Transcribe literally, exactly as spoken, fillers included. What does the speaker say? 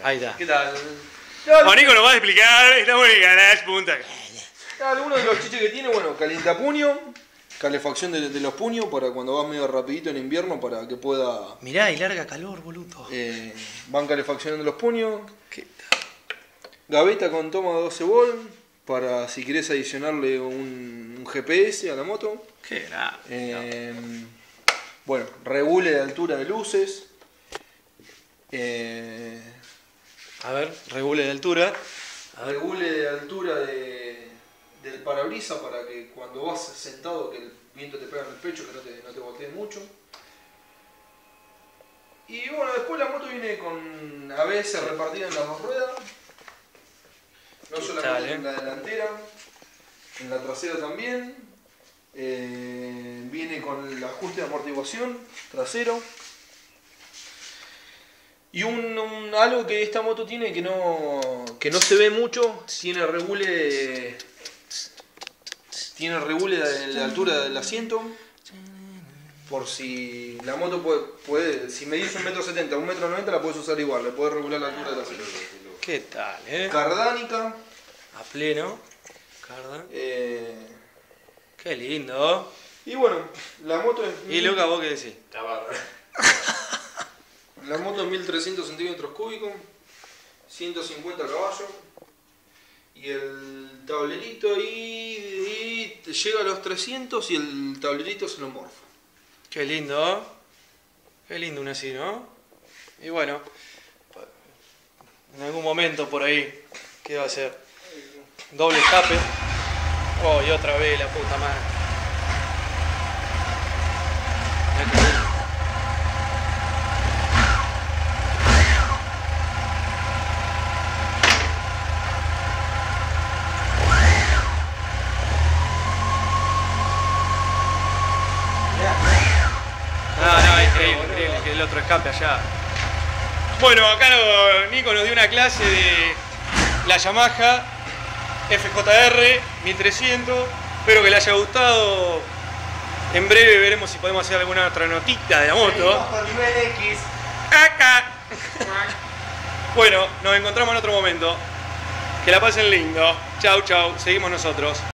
Ahí está. ¿Qué tal? Bueno, Nico nos va a explicar, estamos en Garage Punta. Algunos de los chiches que tiene, bueno, calientapuño, calefacción de, de los puños para cuando vas medio rapidito en invierno para que pueda... Mirá, y larga calor, boludo. Eh, van calefaccionando los puños. ¿Qué tal? Gaveta con toma de doce volt para si querés adicionarle un, un G P S a la moto. Qué grave. Eh, bueno, regule de altura de luces. Eh, A ver, regule de altura. regule de altura de, del parabrisas para que cuando vas sentado que el viento te pega en el pecho, que no te, no te voltee mucho. Y bueno, después la moto viene con A B S repartida en las dos ruedas. No solamente tal, eh? en la delantera, en la trasera también. Eh, viene con el ajuste de amortiguación trasero. Y un, un- algo que esta moto tiene que no, que no se ve mucho, tiene regule, tiene regule de la altura del asiento. Por si la moto puede, puede si medís un metro setenta, un metro noventa la puedes usar igual, le puedes regular la altura del asiento. ¿Qué tal, eh? Cardánica. A pleno. Cardan. Eh, Qué lindo. y bueno, la moto es... Y Luca, ¿vos qué decís? La moto es mil trescientos centímetros cúbicos, ciento cincuenta caballos. Y el tablerito ahí, y llega a los trescientos y el tablerito se lo morfa. Qué lindo. Qué lindo un así, ¿no? Y bueno, en algún momento por ahí, ¿qué va a ser? Doble escape. Oh, y otra vez la puta madre. Mirá qué lindo. No, no, es increíble, increíble que el otro escape allá. Bueno, acá no- Nico nos dio una clase de la Yamaha F J R mil trescientos. Espero que le haya gustado. En breve veremos si podemos hacer alguna otra notita de la moto. Con nivel X. Acá. Bueno, nos encontramos en otro momento. Que la pasen lindo. Chau, chau. Seguimos nosotros.